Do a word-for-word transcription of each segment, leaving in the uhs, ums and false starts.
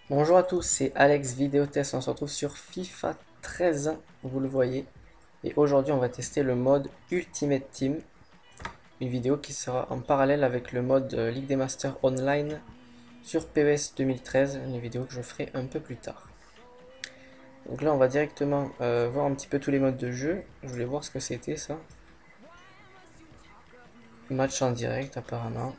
Bonjour à tous, c'est Alex Vidéotest, on se retrouve sur FIFA treize, vous le voyez. Et aujourd'hui on va tester le mode Ultimate Team, une vidéo qui sera en parallèle avec le mode euh, Ligue des Masters Online sur P E S deux mille treize, une vidéo que je ferai un peu plus tard. Donc là on va directement euh, voir un petit peu tous les modes de jeu, je voulais voir ce que c'était ça. Match en direct apparemment.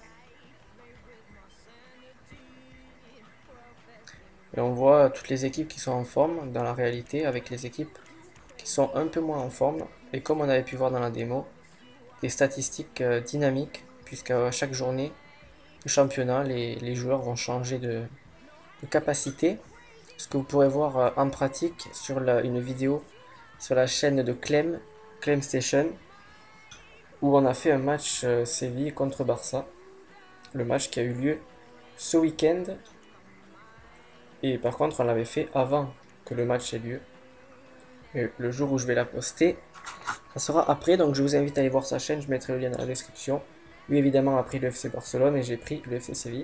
Et on voit toutes les équipes qui sont en forme dans la réalité avec les équipes qui sont un peu moins en forme. Et comme on avait pu voir dans la démo, des statistiques euh, dynamiques, puisqu'à chaque journée de championnat, les, les joueurs vont changer de, de capacité. Ce que vous pourrez voir euh, en pratique sur la- une vidéo sur la chaîne de Clem, Clem Station, où on a fait un match euh, Séville contre Barça. Le match qui a eu lieu ce week-end. Et par contre, on l'avait fait avant que le match ait lieu. Et le jour où je vais la poster, ça sera après, donc je vous invite à aller voir sa chaîne, je mettrai le lien dans la description. Lui évidemment a pris le F C Barcelone et j'ai pris le F C Séville.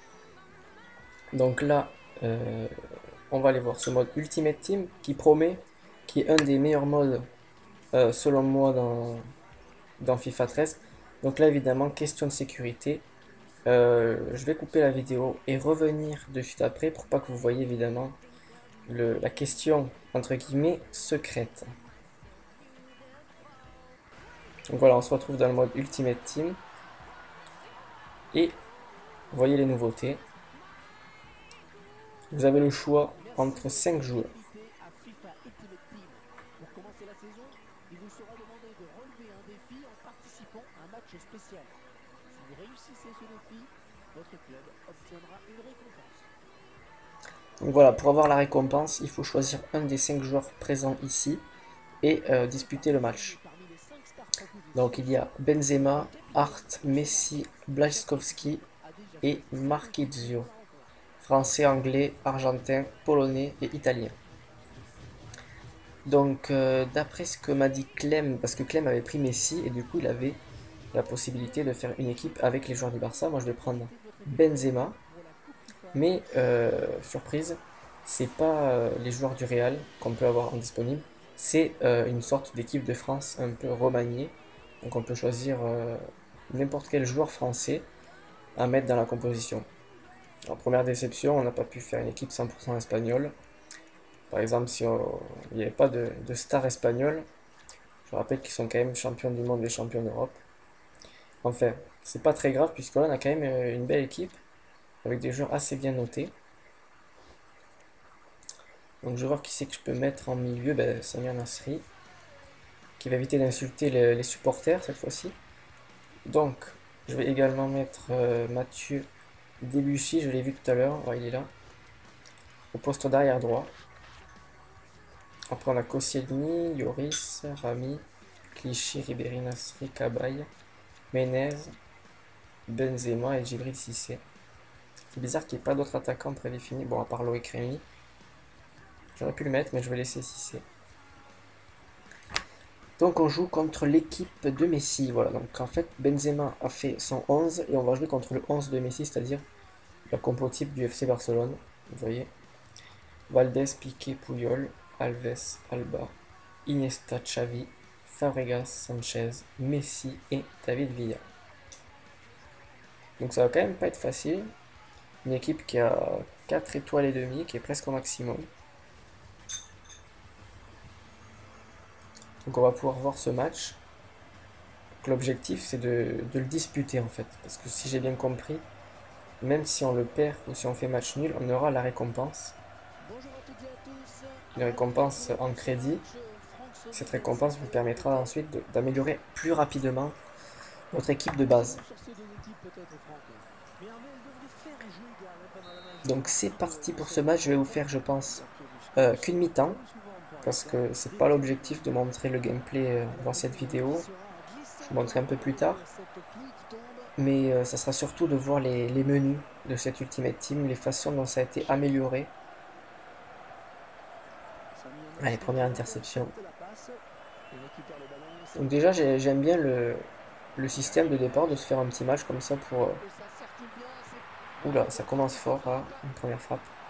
Donc là, euh, on va aller voir ce mode Ultimate Team qui promet, qui est un des meilleurs modes euh, selon moi dans, dans FIFA treize. Donc là évidemment, question de sécurité. Euh, je vais couper la vidéo et revenir de suite après pour pas que vous voyez évidemment le, la question entre guillemets secrète. Donc voilà, on se retrouve dans le mode Ultimate Team. Et vous voyez les nouveautés. Vous avez le choix entre cinq joueurs. Pour commencer la saison, il vous sera demandé de relever un défi en participant à un match spécial. Si vous réussissez ce défi, votre club obtiendra une récompense. Donc voilà, pour avoir la récompense, il faut choisir un des cinq joueurs présents ici et euh, disputer le match. Sélectionnez parmi les cinq stars Donc propositions il y a et décidez Benzema, lequel de ces Hart, cinq joueurs Messi, votre Blaszczykowski sélectionneur a déjà et choisi. Marquinhos. Début de la rencontre. Français, anglais, argentin, polonais et italien. Donc euh, d'après ce que m'a dit Clem, parce que Clem avait pris Messi et du coup il avait la possibilité de faire une équipe avec les joueurs du Barça, moi je vais prendre Mettez votre équipe en jeu Benzema, pour la Coupe FIFA. mais euh, surprise, c'est pas euh, les joueurs du Real qu'on peut avoir en disponible, c'est euh, une sorte d'équipe de France un peu remaniée, donc on peut choisir euh, n'importe quel joueur français à mettre dans la composition. En première déception, on n'a pas pu faire une équipe cent pour cent espagnole. Par exemple, si on- il n'y avait pas de, de stars espagnoles, je rappelle qu'ils sont quand même champions du monde et champions d'Europe. Enfin, c'est pas très grave puisque là on a quand même euh, une belle équipe avec des joueurs assez bien notés. Donc je vais voir qui c'est que je peux mettre en milieu. Ben, Samir Nasri, qui va éviter d'insulter les, les supporters cette fois-ci. Donc je vais également mettre euh, Mathieu Debuchy, je l'ai vu tout à l'heure, ouais, il est là, au poste d'arrière droit. Après on a Koscielny, Yoris, Rami, Clichy, Ribéry, Nasri, Cabaye, Menez, Benzema et Djibril Cissé. C'est bizarre qu'il n'y ait pas d'autres attaquants prédéfinis, bon à part Loïc Rémy. J'aurais pu le mettre mais je vais laisser Cissé. Donc on joue contre l'équipe de Messi, voilà. Donc en fait Benzema a fait son onze et on va jouer contre le onze de Messi, c'est-à-dire la compo type du F C Barcelone. Vous voyez, Valdés, Piqué, Puyol, Alves, Alba, Iniesta, Xavi, Fabregas, Sanchez, Messi et David Villa. Donc ça va quand même pas être facile. Une équipe qui a quatre étoiles et demie, qui est presque au maximum. Donc on va pouvoir voir ce match. L'objectif c'est de, de le disputer en fait. Parce que si j'ai bien compris, même si on le perd ou si on fait match nul, on aura la récompense. Bonjour à toutes et à tous. Une Avant récompense d'entrer en dans ce crédit. match, Franck Cette Sony nous a récompense vous cité un permettra détail. ensuite d'améliorer plus rapidement votre équipe de Un base. nom sur ces deux équipes peut-être, Franck. Mais un nom dont les faits ont joué également pendant la majeure Donc c'est partie de, parti de pour ce ce match. match. Je vais vous Franck, faire, je pense, l'ouverture du euh, score qu'une sera mi-temps. comme souvent par Parce exemple que c'est des pas tirs de l'objectif de but. montrer le gameplay euh, dans cette Qui vidéo. sera un Je glissant vous montrerai un peu moment plus et tard. cette pluie qui tombe. Mais euh, ça sera surtout de voir les, les menus de cette Ultimate Team, les façons dont ça a été amélioré. Samir Allez, Nasri première qui va donc interception. tenter la passe. Il récupère le ballon, c'est Donc Messi déjà qui j'ai- joue. j'aime bien le, le système de départ de se faire un petit match comme ça pour... euh, Et ça circule bien, c'est pas Oula, loin ça d'être commence parti pour fort, une hein, attaque. une première frappe.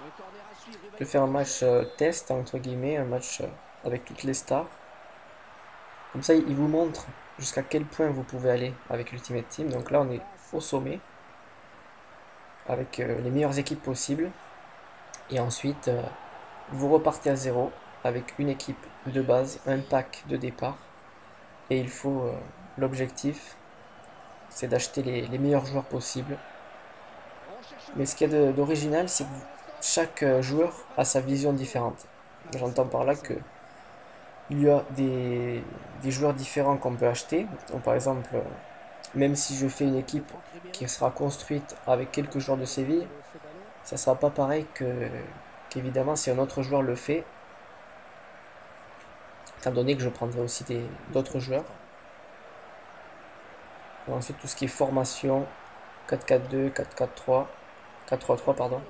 de faire un match euh, test, entre guillemets, un match euh, avec toutes les stars. Comme ça, il vous montre jusqu'à quel point vous pouvez aller avec Ultimate Team. Donc là, on est au sommet, avec euh, les meilleures équipes possibles. Et ensuite, euh, vous repartez à zéro avec une équipe de base, un pack de départ. Et il faut, euh, l'objectif, c'est d'acheter les, les meilleurs joueurs possibles. Mais ce qu'il y a d'original, c'est que chaque euh, joueur a sa vision différente. J'entends par là que il y a des, des joueurs différents qu'on peut acheter. Donc, par exemple, euh, même si je fais une équipe qui sera construite avec quelques joueurs de Séville, ça sera pas pareil que qu'évidemment si un autre joueur le fait, étant donné que je prendrai aussi d'autres joueurs. Et ensuite tout ce qui est formation, quatre quatre deux, quatre quatre trois, quatre trois trois pardon.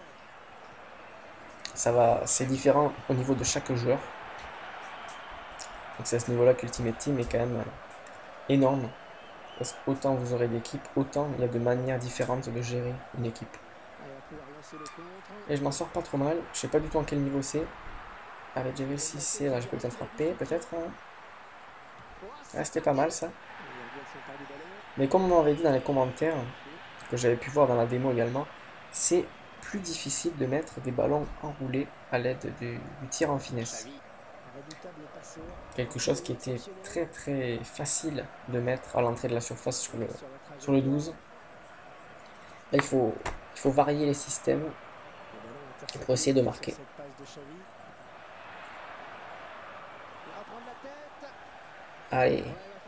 Ça va, c'est différent au niveau de chaque joueur. Donc c'est à ce niveau-là qu'Ultimate Team est quand même euh, énorme. Parce qu'autant vous aurez d'équipes, autant il y a de manières différentes de gérer une équipe. Et je m'en sors pas trop mal. Je sais pas du tout en quel niveau c'est. Avec G V six C, là je peux peut-être frapper, peut-être. Hein. Ah, c'était pas mal ça. Mais comme on m'avait dit dans les commentaires, que j'avais pu voir dans la démo également, c'est plus difficile de mettre des ballons enroulés à l'aide du, du tir en finesse. Quelque chose qui était très très facile de mettre à l'entrée de la surface sur le, sur le douze. Là, il faut, il faut varier les systèmes pour essayer de marquer. Allez.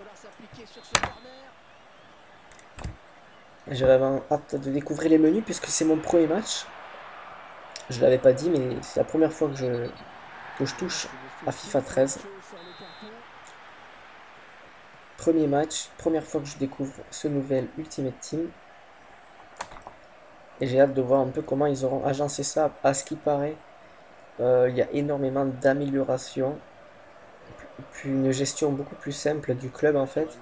J'ai vraiment hâte de découvrir les menus puisque c'est mon premier match. Je l'avais pas dit, mais c'est la première fois que je, que je touche à FIFA treize. Premier match, première fois que je découvre ce nouvel Ultimate Team. Et j'ai hâte de voir un peu comment ils auront agencé ça. À ce qui paraît, euh, il y a énormément d'améliorations. Puis une gestion beaucoup plus simple du club en fait.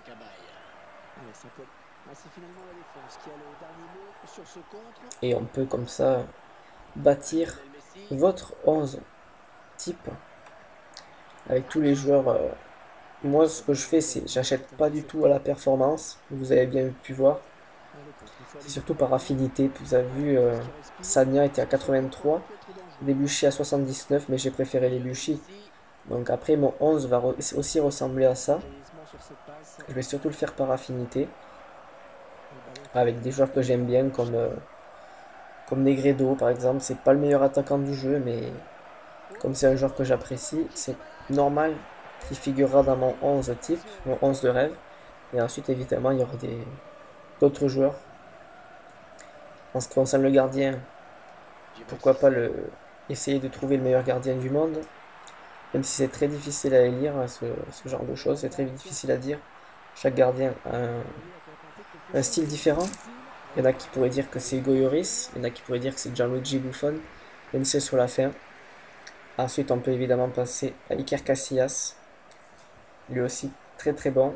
Et on peut comme ça bâtir votre onze type avec tous les joueurs. Euh, moi ce que je fais c'est j'achète pas du tout à la performance, vous avez bien pu voir. C'est surtout par affinité. Vous avez vu euh, Sagna était à quatre-vingt-trois, Debuchy à soixante-dix-neuf, mais j'ai préféré les Debuchy. Donc après mon onze va re aussi ressembler à ça. Je vais surtout le faire par affinité. Avec des joueurs que j'aime bien comme, euh, comme Negredo par exemple. C'est pas le meilleur attaquant du jeu, mais comme c'est un joueur que j'apprécie, c'est normal qu'il figurera dans mon onze type, mon onze de rêve. Et ensuite évidemment il y aura d'autres joueurs. En ce qui concerne le gardien, pourquoi pas le, essayer de trouver le meilleur gardien du monde. Même si c'est très difficile à élire, ce, ce genre de choses, c'est très difficile à dire. Chaque gardien a un, un style différent. Il y en a qui pourraient dire que c'est Hugo Lloris, il y en a qui pourraient dire que c'est Gianluigi Buffon, même si c'est sur la fin. Ensuite, on peut évidemment passer à Iker Casillas, lui aussi très très bon.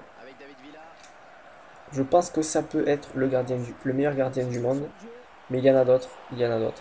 Je pense que ça peut être le, gardien du, le meilleur gardien du monde, mais il y en a d'autres, il y en a d'autres.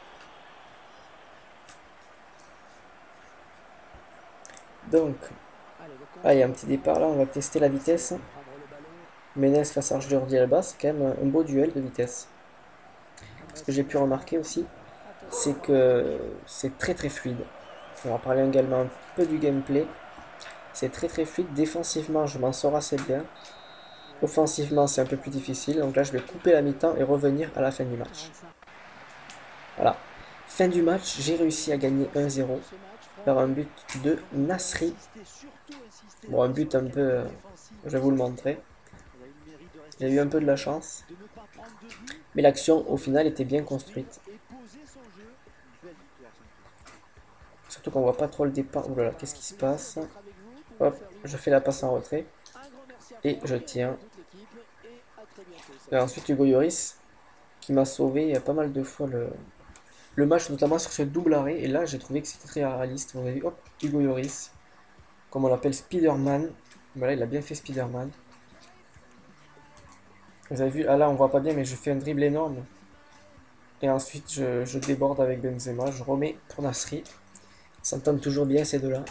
Donc, ah, il y a un petit départ là, on va tester la vitesse. Menez face à Jordi Alba, c'est quand même un beau duel de vitesse. Ce que j'ai pu remarquer aussi, c'est que c'est très très fluide. On va parler également un peu du gameplay. C'est très très fluide. Défensivement, je m'en sors assez bien. Offensivement, c'est un peu plus difficile. Donc là, je vais couper la mi-temps et revenir à la fin du match. Voilà. Fin du match, j'ai réussi à gagner un zéro par un but de Nasri. Bon, un but un peu... Euh, je vais vous le montrer. J'ai eu un peu de la chance. Mais l'action, au final, était bien construite. Surtout qu'on voit pas trop le départ. Ouh là là, qu'est-ce qui se passe? Hop, je fais la passe en retrait. Et je tiens. Et ensuite, Hugo Lloris, qui m'a sauvé pas mal de fois le, le match, notamment sur ce double arrêt. Et là, j'ai trouvé que c'était très réaliste. Vous avez vu, hop, Hugo Lloris, comme on l'appelle Spider-Man. Voilà, il a bien fait Spider-Man. Vous avez vu, ah là, on voit pas bien, mais je fais un dribble énorme. Et ensuite, je, je déborde avec Benzema. Je remets pour Nasri. Ça s'entend toujours bien ces deux-là.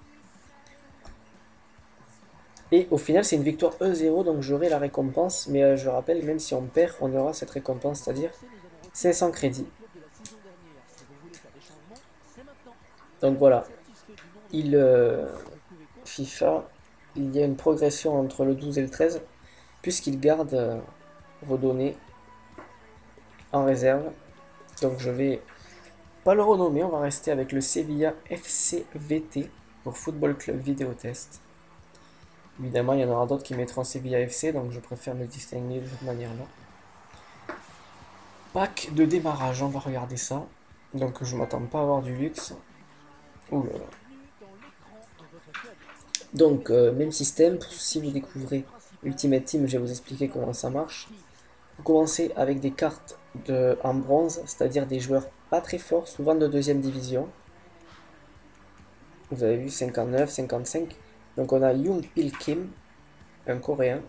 Et au final, c'est une victoire un zéro, donc j'aurai la récompense. Mais euh, je rappelle, même si on perd, on aura cette récompense, c'est-à-dire cinq cents crédits. Donc voilà, il, euh, FIFA, il y a une progression entre le douze et le treize, puisqu'il garde euh, vos données en réserve. Donc je vais pas le renommer, on va rester avec le Sevilla F C V T pour Football Club Vidéo Test. Évidemment, il y en aura d'autres qui mettront Sevilla F C, donc je préfère me distinguer de cette manière-là. Pack de démarrage, on va regarder ça. Donc je m'attends pas à avoir du luxe. Ouh là là. Donc, euh, même système, pour, si vous découvrez Ultimate Team, je vais vous expliquer comment ça marche. Vous commencez avec des cartes de, en bronze, c'est-à-dire des joueurs pas très forts, souvent de deuxième division. Vous avez vu cinquante-neuf, cinquante-cinq. Donc on a Young Pil Kim, un coréen.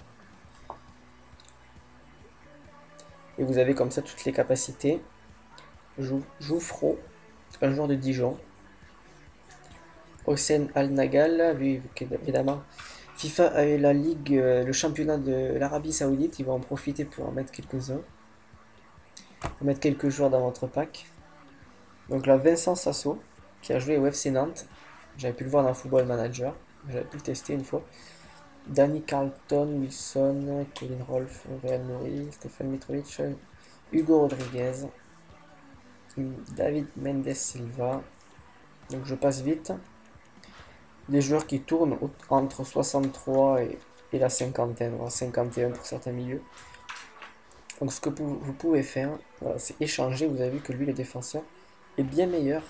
Et vous avez comme ça toutes les capacités. Jouffro, un joueur de Dijon. Hossein Al-Nagal, vu qu'évidemment FIFA a eu la ligue, euh, le championnat de l'Arabie Saoudite, il va en profiter pour en mettre quelques-uns. Pour mettre quelques joueurs dans votre pack. Donc là, Vincent Sasso, qui a joué au F C Nantes. J'avais pu le voir dans Football Manager. J'avais pu le tester une fois. Danny Carlton, Wilson, Colin Rolfe, Real Nouri, Stéphane Mitrovic, Hugo Rodriguez, David Mendes Silva. Donc je passe vite. Des joueurs qui tournent entre soixante-trois et, et la cinquantaine, voire cinquante et un pour certains milieux. Donc ce que vous pouvez faire, voilà, c'est échanger. Vous avez vu que lui, le défenseur, est bien meilleur.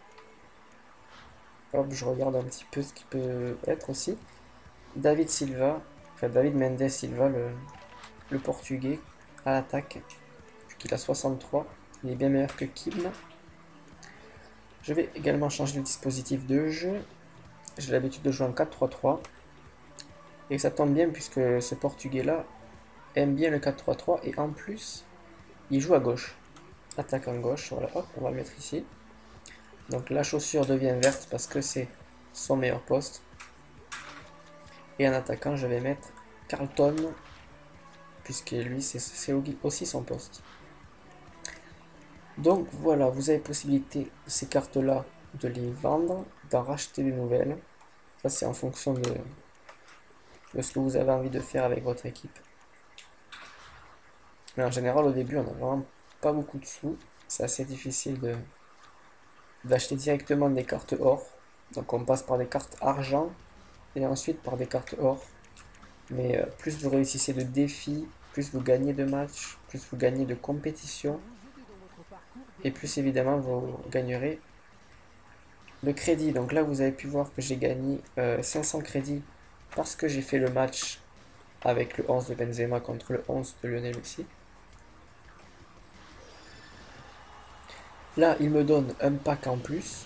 Hop, je regarde un petit peu ce qu'il peut être aussi. David Silva, enfin David Mendes Silva, le, le portugais, à l'attaque, puisqu'il a soixante-trois. Il est bien meilleur que Kim. Je vais également changer le dispositif de jeu. J'ai l'habitude de jouer en quatre trois trois. Et ça tombe bien puisque ce portugais-là aime bien le quatre trois trois. Et en plus, il joue à gauche. Attaque en gauche, voilà, hop, on va le mettre ici. Donc la chaussure devient verte parce que c'est son meilleur poste. Et en attaquant, je vais mettre Carlton, puisque lui, c'est aussi son poste. Donc voilà, vous avez possibilité, ces cartes-là, de les vendre, d'en racheter des nouvelles. Ça, c'est en fonction de, de ce que vous avez envie de faire avec votre équipe. Mais en général, au début, on n'a vraiment pas beaucoup de sous. C'est assez difficile de d'acheter directement des cartes or. Donc on passe par des cartes argent et ensuite par des cartes or. Mais euh, plus vous réussissez de défis, plus vous gagnez de matchs, plus vous gagnez de compétitions, et plus évidemment vous gagnerez de crédit. Donc là vous avez pu voir que j'ai gagné euh, cinq cents crédits parce que j'ai fait le match avec le onze de Benzema contre le onze de Lionel Messi. Là il me donne un pack en plus.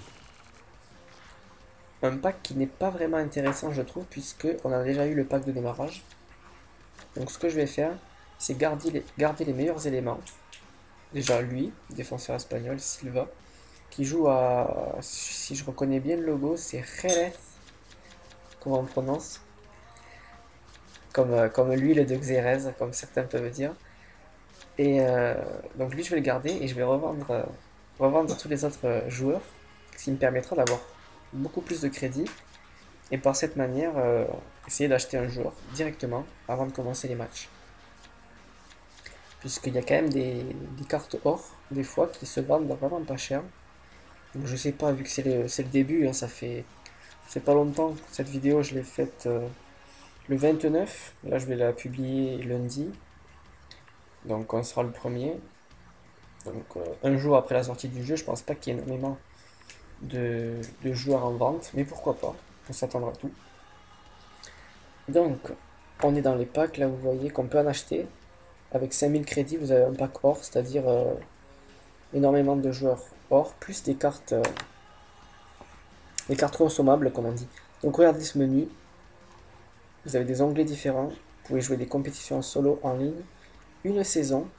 Un pack qui n'est pas vraiment intéressant je trouve, puisque on a déjà eu le pack de démarrage. Donc ce que je vais faire, c'est garder les, garder les meilleurs éléments. Déjà lui, défenseur espagnol, Silva, qui joue à, si je reconnais bien le logo, c'est Jerez, comment on prononce, comme, euh, comme l'huile de Xérès, comme certains peuvent dire. Et euh, donc lui je vais le garder et je vais revendre, euh, revendre tous les autres euh, joueurs, ce qui me permettra d'avoir beaucoup plus de crédit. Et par cette manière, euh, essayer d'acheter un joueur directement avant de commencer les matchs. Puisqu'il y a quand même des, des cartes or, des fois, qui se vendent vraiment pas cher. Donc je sais pas, vu que c'est le, le début, hein, ça fait c'est pas longtemps. Cette vidéo, je l'ai faite euh, le vingt-neuf. Là, je vais la publier lundi. Donc on sera le premier. Donc euh, un jour après la sortie du jeu, je pense pas qu'il y ait énormément de, de joueurs en vente. Mais pourquoi pas, on s'attendra à tout. Donc, on est dans les packs, là vous voyez qu'on peut en acheter. Avec cinq mille crédits, vous avez un pack or, c'est-à-dire euh, énormément de joueurs or, plus des cartes, euh, des cartes consommables, comme on dit. Donc regardez ce menu, vous avez des onglets différents, vous pouvez jouer des compétitions en solo, en ligne, une saison,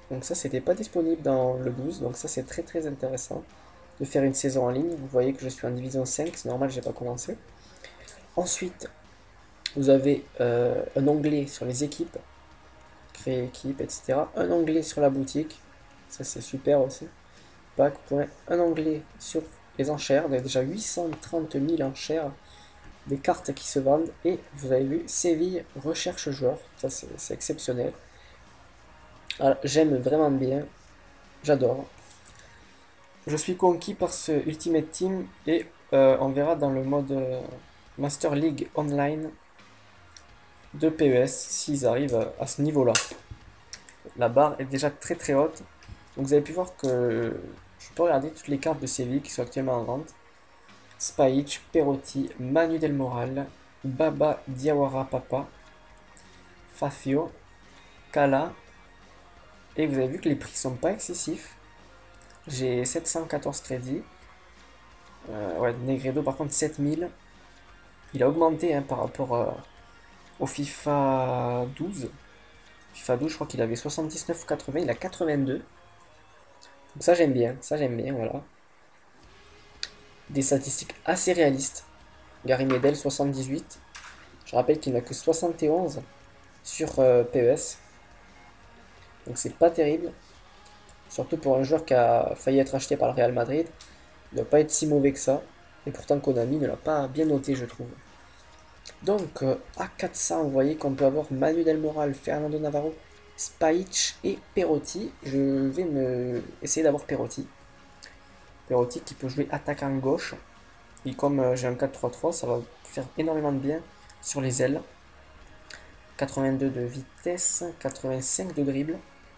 Donc ça, c'était pas disponible dans le douze. Donc ça, c'est très très intéressant de faire une saison en ligne. Vous voyez que je suis en division cinq. C'est normal, j'ai pas commencé. Ensuite, vous avez euh, un onglet sur les équipes. Créer équipe, et cetera. Un onglet sur la boutique. Ça, c'est super aussi. Pack, point. Un onglet sur les enchères. Il y a déjà huit cent trente mille enchères. Des cartes qui se vendent. Et vous avez vu, Séville recherche joueur. Ça, c'est exceptionnel. J'aime vraiment bien. J'adore. Je suis conquis par ce Ultimate Team et euh, on verra dans le mode euh, Master League Online de P E S s'ils arrivent à ce niveau-là. La barre est déjà très très haute. Donc vous avez pu voir que je peux regarder toutes les cartes de Séville qui sont actuellement en vente. Spahic, Perotti, Manu Del Moral, Baba Diawara Papa, Fafio, Kala. Et vous avez vu que les prix sont pas excessifs. J'ai sept cent quatorze crédits. Euh, ouais, Negredo par contre sept mille. Il a augmenté hein, par rapport euh, au FIFA douze. FIFA douze, je crois qu'il avait soixante-dix-neuf ou quatre-vingts, il a quatre-vingt-deux. Donc ça j'aime bien, ça j'aime bien, voilà. Des statistiques assez réalistes. Gary Medel soixante-dix-huit. Je rappelle qu'il n'a que soixante et onze sur euh, P E S. Donc c'est pas terrible. Surtout pour un joueur qui a failli être acheté par le Real Madrid. Il ne doit pas être si mauvais que ça. Et pourtant Konami ne l'a pas bien noté, je trouve. Donc euh, à quatre cents, vous voyez qu'on peut avoir Manu Del Moral, Fernando Navarro, Spahic et Perotti. Je vais me essayer d'avoir Perotti. Perotti qui peut jouer attaquant gauche. Et comme euh, j'ai un quatre trois trois, ça va faire énormément de bien sur les ailes. quatre-vingt-deux de vitesse, quatre-vingt-cinq de dribble.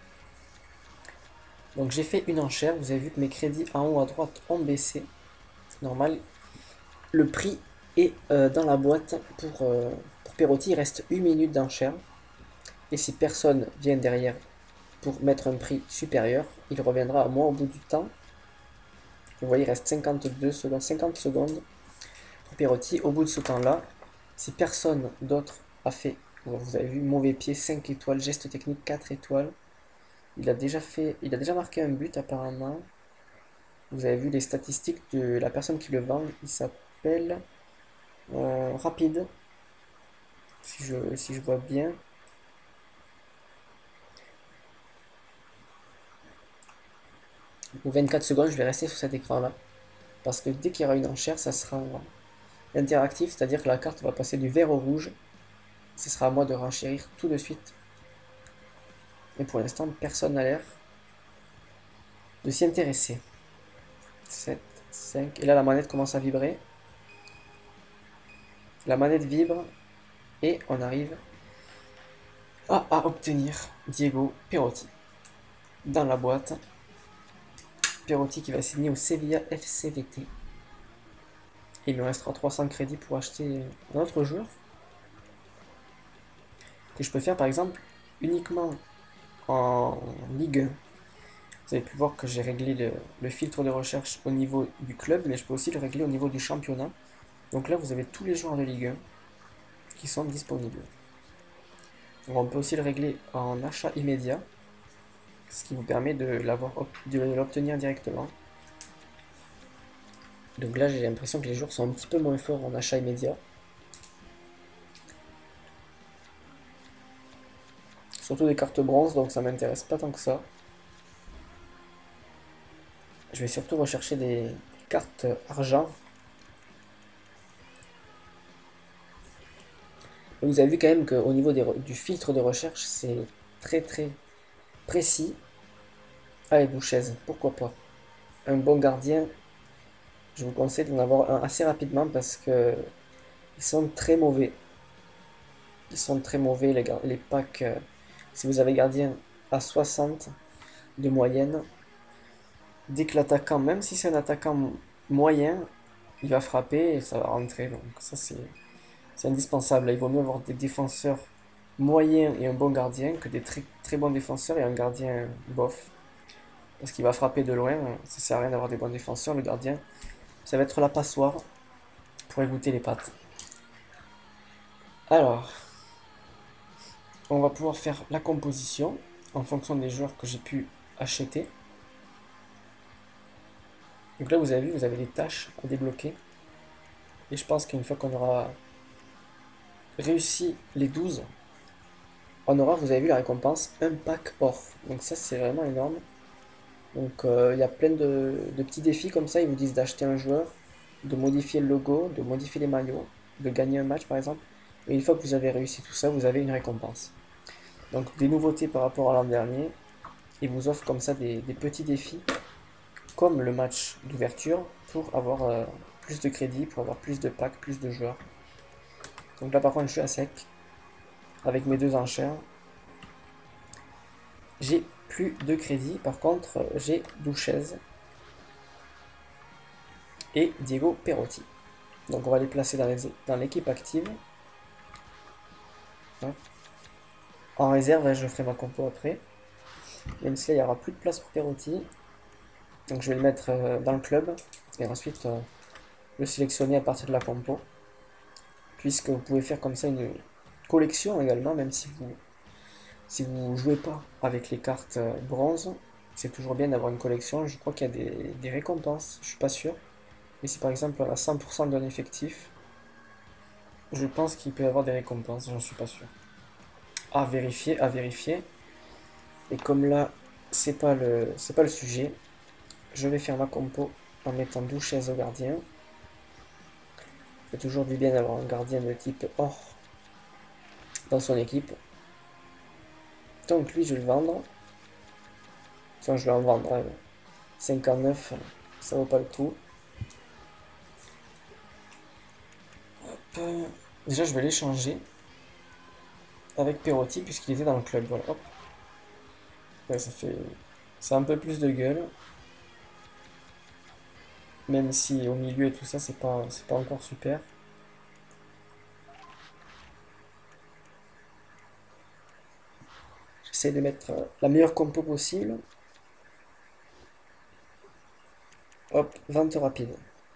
Donc j'ai fait une enchère, vous avez vu que mes crédits en haut à droite ont baissé. C'est normal. Le prix est euh, dans la boîte pour, euh, pour Perotti, il reste une minute d'enchère. Et si personne vient derrière pour mettre un prix supérieur, il reviendra à moi au bout du temps. Vous voyez, il reste cinquante-deux secondes, cinquante secondes pour Perotti. Au bout de ce temps-là, si personne d'autre a fait, vous avez vu, mauvais pied, cinq étoiles, geste technique, quatre étoiles. Il a déjà fait, il a déjà marqué un but apparemment. Vous avez vu les statistiques de la personne qui le vend. Il s'appelle euh, Rapide. Si je, si je vois bien. vingt-quatre secondes, je vais rester sur cet écran-là. Parce que dès qu'il y aura une enchère, ça sera interactif. C'est-à-dire que la carte va passer du vert au rouge. Ce sera à moi de renchérir tout de suite. Mais pour l'instant, personne n'a l'air de s'y intéresser. sept, cinq. Et là, la manette commence à vibrer. La manette vibre. Et on arrive à, à obtenir Diego Perotti. Dans la boîte. Perotti qui va signer au Sevilla F C V T. Il me restera trois cents crédits pour acheter un autre joueur. Que je peux faire par exemple uniquement en Ligue un. Vous avez pu voir que j'ai réglé le, le filtre de recherche au niveau du club, mais je peux aussi le régler au niveau du championnat. Donc là, vous avez tous les joueurs de Ligue un qui sont disponibles. Donc on peut aussi le régler en achat immédiat, ce qui vous permet de l'obtenir directement. Donc là, j'ai l'impression que les joueurs sont un petit peu moins forts en achat immédiat. Surtout des cartes bronze, donc ça m'intéresse pas tant que ça. Je vais surtout rechercher des cartes argent. Et vous avez vu quand même qu'au niveau des, du filtre de recherche, c'est très très précis. Allez, Bouchez, pourquoi pas. Un bon gardien, je vous conseille d'en avoir un assez rapidement parce que ils sont très mauvais. Ils sont très mauvais, les, les packs. Euh, si vous avez gardien à soixante de moyenne, dès que l'attaquant, même si c'est un attaquant moyen, il va frapper et ça va rentrer. Donc ça c'est indispensable. Il vaut mieux avoir des défenseurs moyens et un bon gardien que des très, très bons défenseurs et un gardien bof. Parce qu'il va frapper de loin. Ça sert à rien d'avoir des bons défenseurs. Le gardien, ça va être la passoire pour égoutter les pattes. Alors, on va pouvoir faire la composition. en fonction des joueurs que j'ai pu acheter. Donc là, vous avez vu, vous avez des tâches à débloquer. Et je pense qu'une fois qu'on aura réussi les douze, on aura, vous avez vu la récompense, un pack or. Donc ça, c'est vraiment énorme. Donc euh, il y a plein de, de petits défis comme ça. Ils vous disent d'acheter un joueur, de modifier le logo, de modifier les maillots, de gagner un match par exemple. Et une fois que vous avez réussi tout ça, vous avez une récompense. Donc des nouveautés par rapport à l'an dernier. Ils vous offrent comme ça des, des petits défis, comme le match d'ouverture, pour avoir euh, plus de crédits, pour avoir plus de packs, plus de joueurs. Donc là par contre je suis à sec, avec mes deux enchères. J'ai plus de crédit, par contre j'ai Douchez et Diego Perotti. Donc on va les placer dans l'équipe active. En réserve, je ferai ma compo après. Même si là, il n'y aura plus de place pour Perotti. Donc je vais le mettre euh, dans le club. Et ensuite, euh, le sélectionner à partir de la compo. Puisque vous pouvez faire comme ça une collection également, même si vous si vous jouez pas avec les cartes euh, bronze. C'est toujours bien d'avoir une collection. Je crois qu'il y a des, des récompenses, je suis pas sûr. Mais si par exemple on a cent pour cent d'un effectif, je pense qu'il peut y avoir des récompenses, j'en suis pas sûr. À vérifier, à vérifier. Et comme là, c'est pas le, c'est pas le sujet, je vais faire ma compo en mettant Douchez au gardien. C'est toujours du bien d'avoir un gardien de type or dans son équipe. Donc lui, je vais le vendre. Enfin, je vais en vendre. Hein. cinquante-neuf, ça vaut pas le coup. Hop. Déjà, je vais l'échanger avec Perotti puisqu'il était dans le club. Voilà, hop. Ouais, ça fait, ça a un peu plus de gueule. Même si au milieu et tout ça, c'est pas, c'est pas encore super. J'essaie de mettre la meilleure compo possible. Hop, vente rapide.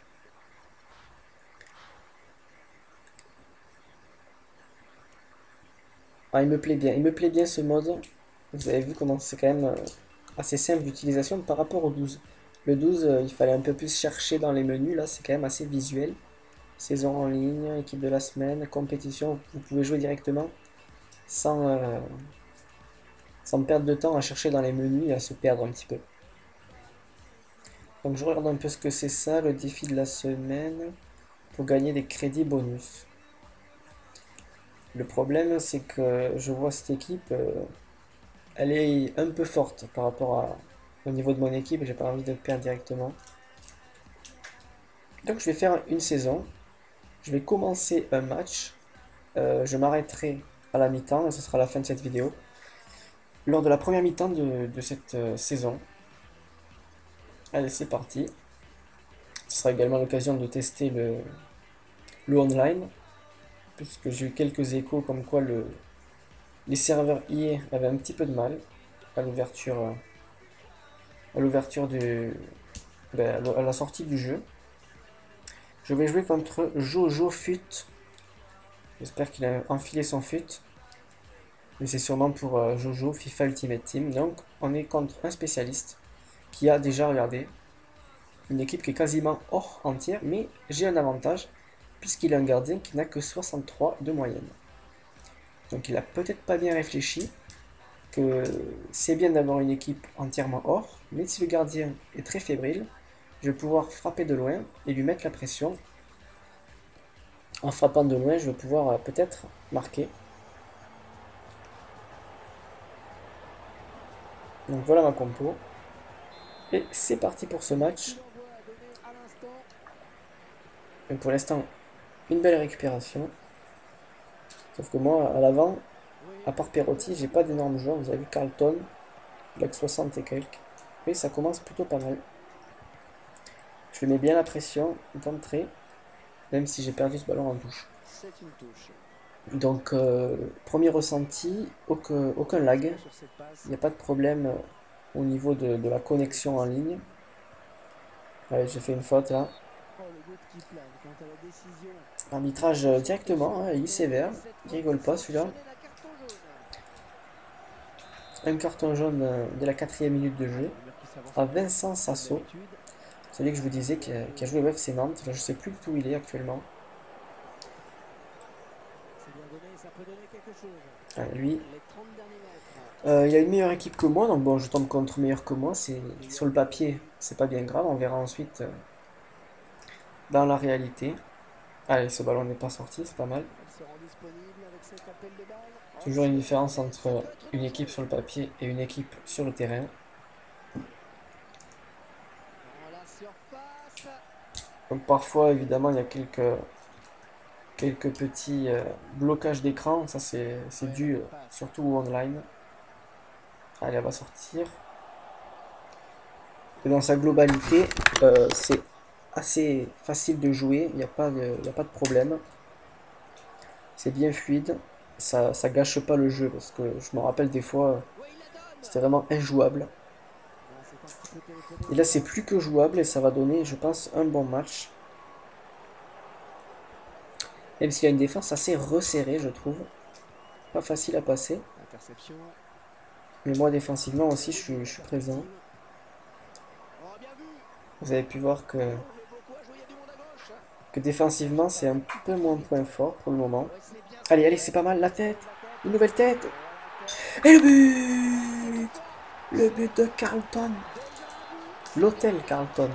Ah, il me plaît bien, il me plaît bien ce mode. Vous avez vu comment c'est quand même euh, assez simple d'utilisation par rapport au douze. Le douze, euh, il fallait un peu plus chercher dans les menus, là c'est quand même assez visuel. Saison en ligne, équipe de la semaine, compétition, vous pouvez jouer directement sans, euh, sans perdre de temps à chercher dans les menus et à se perdre un petit peu. Donc je regarde un peu ce que c'est ça, le défi de la semaine, pour gagner des crédits bonus. Le problème c'est que je vois cette équipe, euh, elle est un peu forte par rapport à, au niveau de mon équipe, j'ai pas envie de perdre directement. Donc je vais faire une saison, je vais commencer un match, euh, je m'arrêterai à la mi-temps et ce sera la fin de cette vidéo. Lors de la première mi-temps de, de cette euh, saison. Allez, c'est parti. Ce sera également l'occasion de tester le, le online, puisque j'ai eu quelques échos comme quoi le, les serveurs I A avaient un petit peu de mal à l'ouverture à l'ouverture du ben, à la sortie du jeu. Je vais jouer contre Jojo Fut. J'espère qu'il a enfilé son fut. Mais c'est sûrement pour euh, Jojo FIFA Ultimate Team. Donc on est contre un spécialiste qui a déjà regardé une équipe qui est quasiment hors entière, mais j'ai un avantage puisqu'il a un gardien qui n'a que soixante-trois de moyenne. Donc il a peut-être pas bien réfléchi que c'est bien d'avoir une équipe entièrement hors, mais si le gardien est très fébrile, je vais pouvoir frapper de loin et lui mettre la pression. En frappant de loin, je vais pouvoir euh, peut-être marquer. Donc voilà ma compo. Et c'est parti pour ce match. Et pour l'instant, une belle récupération. Sauf que moi, à l'avant, à part Perotti, j'ai pas d'énormes joueurs. Vous avez vu Carlton, il a que soixante et quelques. Mais ça commence plutôt pas mal. Je lui mets bien la pression d'entrée, même si j'ai perdu ce ballon en touche. Donc, euh, premier ressenti, aucun, aucun lag. Il n'y a pas de problème au niveau de, de la connexion en ligne. Ouais, j'ai fait une faute là. Arbitrage directement, hein, il est sévère. Il rigole pas celui-là. un carton jaune euh, dès la quatrième minute de jeu à Vincent Sasso, celui que je vous disais qui a, qui a joué au F C Nantes. Je ne sais plus du tout où il est actuellement. Ah, lui, euh, il a une meilleure équipe que moi, donc bon, je tombe contre meilleur que moi. C'est sur le papier, c'est pas bien grave. On verra ensuite euh, dans la réalité. Allez, ce ballon n'est pas sorti, c'est pas mal. Toujours une différence entre une équipe sur le papier et une équipe sur le terrain. Donc parfois, évidemment, il y a quelques, quelques petits euh, blocages d'écran. Ça, c'est dû euh, surtout au online. Allez, elle va sortir. Et dans sa globalité, euh, c'est assez facile de jouer. Il n'y a, pas de- il y a pas de problème. C'est bien fluide. Ça, ça gâche pas le jeu parce que je me rappelle des fois, c'était vraiment injouable. Et là, c'est plus que jouable et ça va donner, je pense, un bon match. Même s'il y a une défense assez resserrée, je trouve. Pas facile à passer. Mais moi, défensivement aussi, je suis, je suis présent. Vous avez pu voir que, que défensivement, c'est un peu moins point fort pour le moment. Allez, allez, c'est pas mal, la tête. Une nouvelle tête. Et le but! Le but de Carlton. L'hôtel Carlton.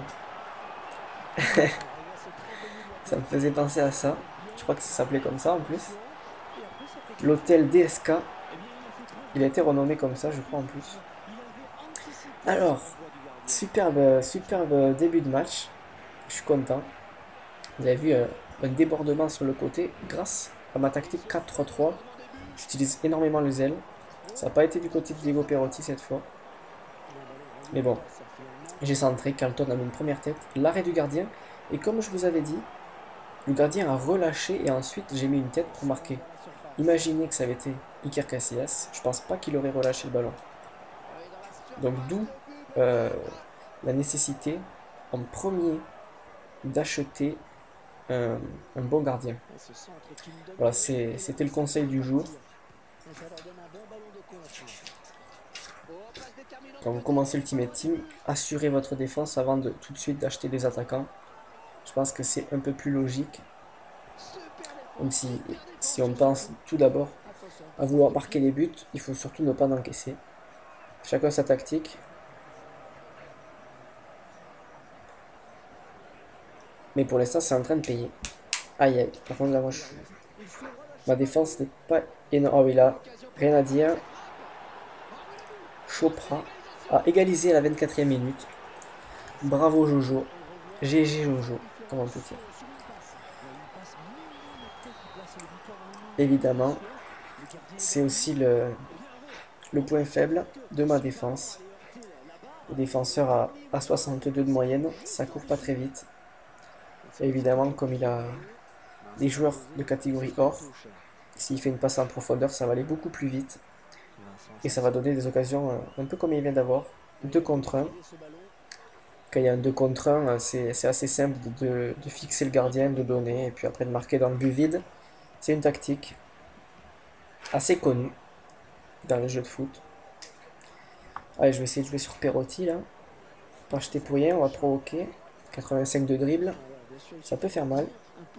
Ça me faisait penser à ça. Je crois que ça s'appelait comme ça en plus. L'hôtel D S K. Il a été renommé comme ça, je crois en plus. Alors, superbe, superbe début de match. Je suis content. Vous avez vu euh, un débordement sur le côté grâce à ma tactique quatre trois trois. J'utilise énormément les ailes. Ça n'a pas été du côté de Diego Perotti cette fois. Mais bon, j'ai centré. Carlton a mis une première tête. L'arrêt du gardien. Et comme je vous avais dit, le gardien a relâché et ensuite j'ai mis une tête pour marquer. Imaginez que ça avait été Iker Casillas. Je pense pas qu'il aurait relâché le ballon. Donc d'où euh, la nécessité en premier d'acheter un, un bon gardien. Voilà, c'était le conseil du jour. Quand vous commencez Ultimate Team, assurez votre défense avant de tout de suite d'acheter des attaquants. Je pense que c'est un peu plus logique. Même si, si on pense tout d'abord à vouloir marquer des buts, il faut surtout ne pas en encaisser. Chacun sa tactique. Mais pour l'instant, c'est en train de payer. Aïe aïe, par contre là, moi, je... ma défense n'est pas énorme. Oh oui, là, rien à dire. Chopra a égalisé à la vingt-quatrième minute. Bravo Jojo. G G Jojo, comme on peut dire. Évidemment, c'est aussi le, le point faible de ma défense. Le défenseur a, a soixante-deux de moyenne, ça court pas très vite. Et évidemment, comme il a des joueurs de catégorie or, s'il fait une passe en profondeur, ça va aller beaucoup plus vite. Et ça va donner des occasions un peu comme il vient d'avoir, deux contre un. Quand il y a un deux contre un, c'est assez simple de, de fixer le gardien, de donner, et puis après de marquer dans le but vide. C'est une tactique assez connue dans les jeux de foot. Allez, je vais essayer de jouer sur Perotti là. Pas acheter pour rien, on va provoquer. quatre-vingt-cinq de dribble. Ça peut faire mal.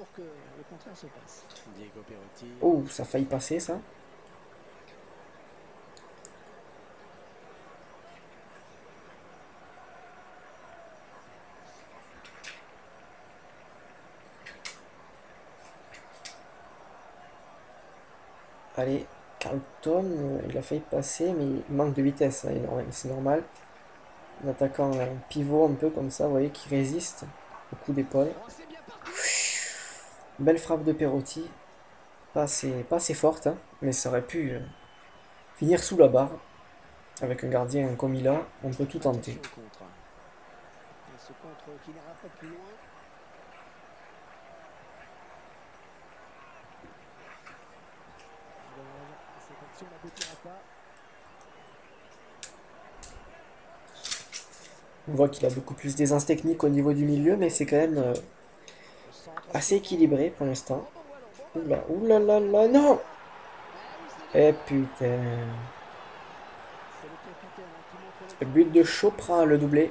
Oh, ça a failli passer ça. Allez, Carlton, euh, il a failli passer, mais il manque de vitesse, hein, c'est normal. En attaquant un pivot un peu comme ça, vous voyez, qui résiste au coup d'épaule. Belle frappe de Perotti. Pas assez, pas assez forte, hein, mais ça aurait pu euh, finir sous la barre. Avec un gardien comme il a, on peut tout tenter. On voit qu'il a beaucoup plus d'aisance technique au niveau du milieu, mais c'est quand même euh, assez équilibré pour l'instant. Oula, oula là là, non! Eh putain! Le but de Chopra, le doublé,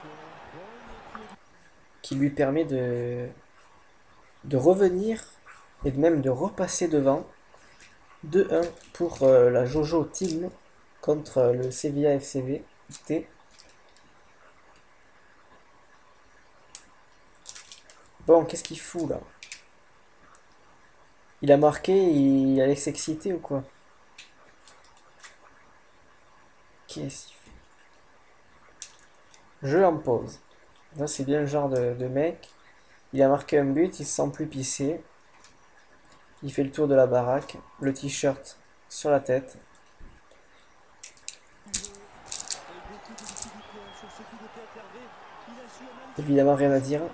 qui lui permet de, de revenir et même de repasser devant. deux un pour euh, la Jojo Team contre euh, le Sevilla F C V T. Bon, qu'est-ce qu'il fout là? Il a marqué, il allait s'exciter ou quoi? Qu'est-ce qu'il fait? Jeu en pause. Là, c'est bien le genre de, de mec. Il a marqué un but, il se sent plus pissé. Il fait le tour de la baraque, le t-shirt sur la tête. Évidemment, rien à dire.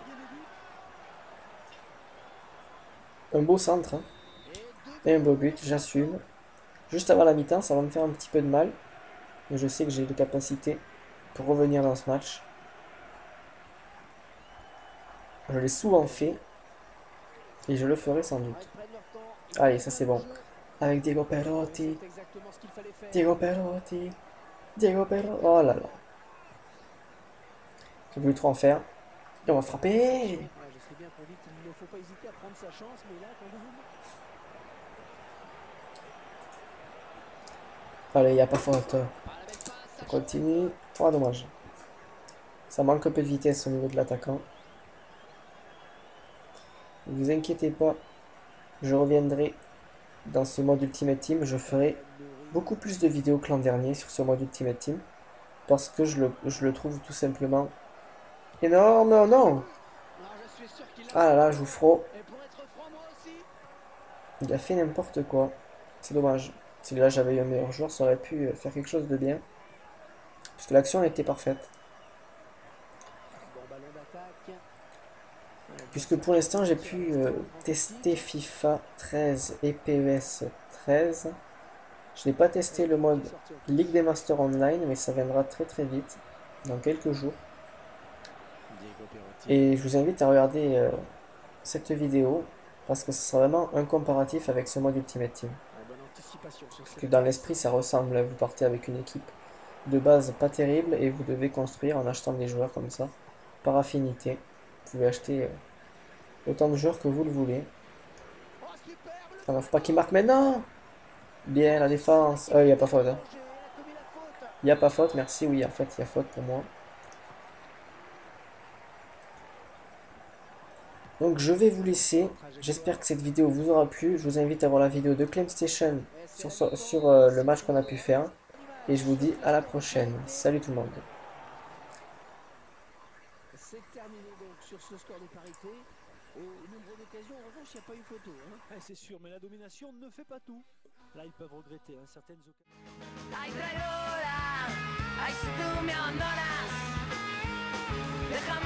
Un beau centre, hein. Et un beau but, j'assume. Juste avant la mi-temps, ça va me faire un petit peu de mal. Mais je sais que j'ai des capacités pour revenir dans ce match. Je l'ai souvent fait. Et je le ferai sans doute. Allez, ça c'est bon. Avec Diego Perotti. Diego Perotti. Diego Perotti. Oh là là. J'ai voulu trop en faire. Et on va frapper. Allez, il n'y a pas faute. On continue. Oh, dommage. Ça manque un peu de vitesse au niveau de l'attaquant. Ne vous inquiétez pas. Je reviendrai dans ce mode Ultimate Team. Je ferai beaucoup plus de vidéos que l'an dernier sur ce mode Ultimate Team. Parce que je le, je le trouve tout simplement énorme. Non, non. Ah là là, Jouffro. Il a fait n'importe quoi. C'est dommage. Si là j'avais eu un meilleur joueur, ça aurait pu faire quelque chose de bien. Parce que l'action était parfaite. Puisque pour l'instant j'ai pu euh, tester FIFA treize et P E S treize. Je n'ai pas testé le mode Ligue des Masters Online, mais ça viendra très très vite, dans quelques jours. Et je vous invite à regarder euh, cette vidéo, parce que ce sera vraiment un comparatif avec ce mode Ultimate Team. Parce que dans l'esprit ça ressemble, vous partez avec une équipe de base pas terrible, et vous devez construire en achetant des joueurs comme ça, par affinité. Vous pouvez acheter euh, autant de joueurs que vous le voulez. Alors faut pas qu'il marque maintenant. Bien la défense. Il euh, n'y a pas faute. Il hein. n'y a pas faute, merci. Oui, en fait, il y a faute pour moi. Donc je vais vous laisser. J'espère que cette vidéo vous aura plu. Je vous invite à voir la vidéo de ClaimStation sur, sur, sur euh, le match qu'on a pu faire. Et je vous dis à la prochaine. Salut tout le monde. C'est terminé donc sur ce score de parité. Au nombre d'occasions, en revanche, il n'y a pas eu photo. Hein. Ah, c'est sûr, mais la domination ne fait pas tout. Là, ils peuvent regretter hein, certaines occasions.